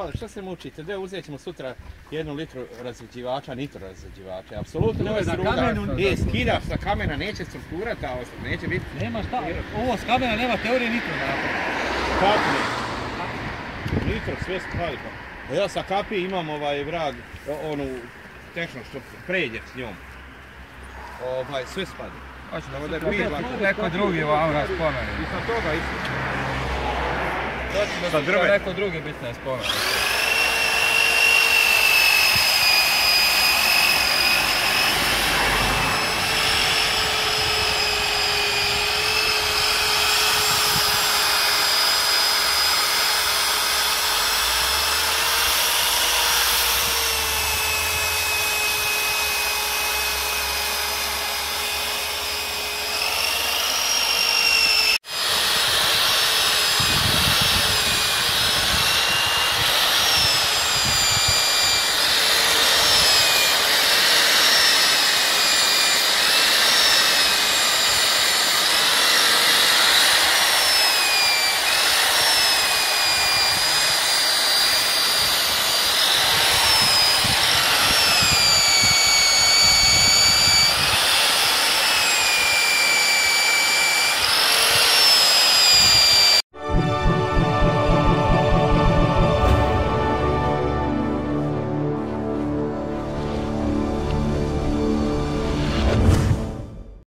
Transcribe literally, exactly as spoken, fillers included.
spali, što se mučite? Da uzet ćemo sutra jednu litru razređivača, nitro razređivača. Apsolutno nemoj se ruga. E, skidaš sa kamena, neće struktura ta ostati, neće biti... Nema šta, ovo s kamena nema teorije nitro da napravi. Kako ne? Nitro, sve spali pa. Ja sa kapi imam ovaj vrag, onu tehno što pređe s njom. Ovaj, sve spadi. Neko drugi vam nas spomeni. I sa toga isto. Doći da će neko drugi biti nas spomeni.